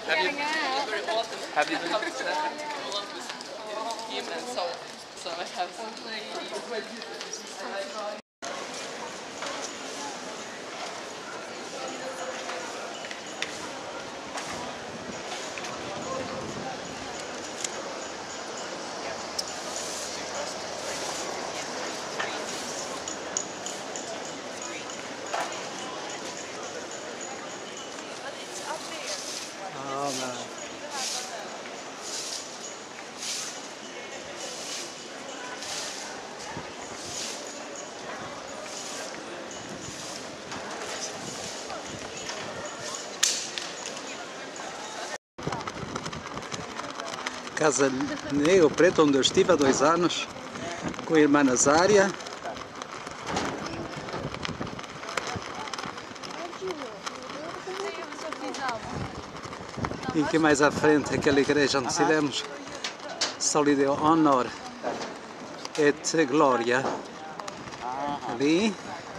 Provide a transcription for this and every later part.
Have you been to that? So I have Oh no. Casa Negro Preto, onde eu estive há 2 anos, com a irmã Nazária. E aqui mais à frente, aquela igreja onde fizemos Solidaire Honor et Glória. Ali.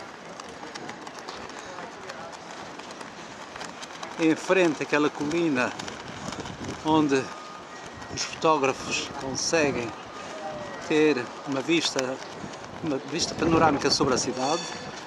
E em frente, aquela colina onde os fotógrafos conseguem ter uma vista panorâmica sobre a cidade.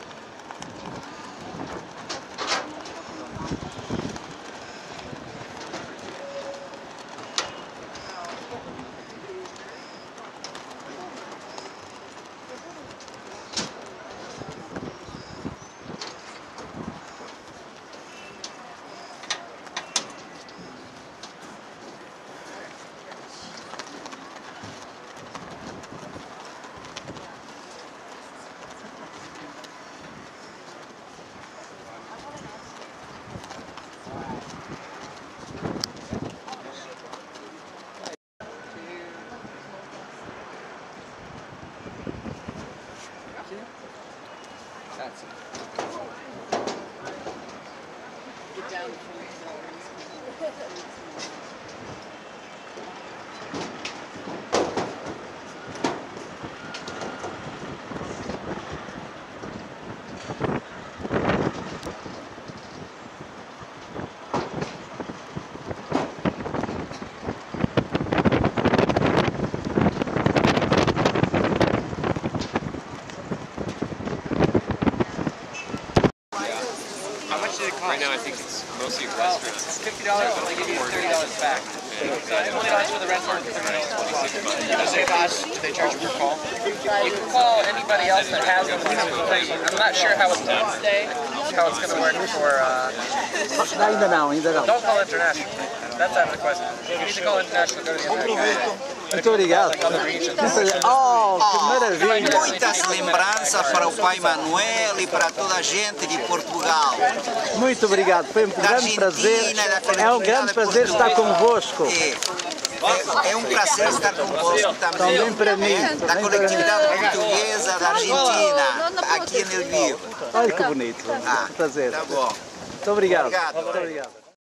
Right now, I think it's mostly restaurants. $50, but they give you $30 back. So $20 for the restaurant, $30. Do they charge you per call? You can call anybody else that has them. I'm not sure how it's going to work for. Ainda não. Don't call international. That's out of the question. You need to call international. Go to the American. Muito obrigado. Oh, que maravilha! Muitas lembranças para o pai Manuel e para toda a gente de Portugal. Muito obrigado, foi um grande prazer. É um grande prazer estar convosco. É um prazer estar convosco Também para mim. Da coletividade portuguesa da Argentina, aqui em Lviv. Olha que bonito. Prazer. Tá bom. Muito obrigado. Muito obrigado.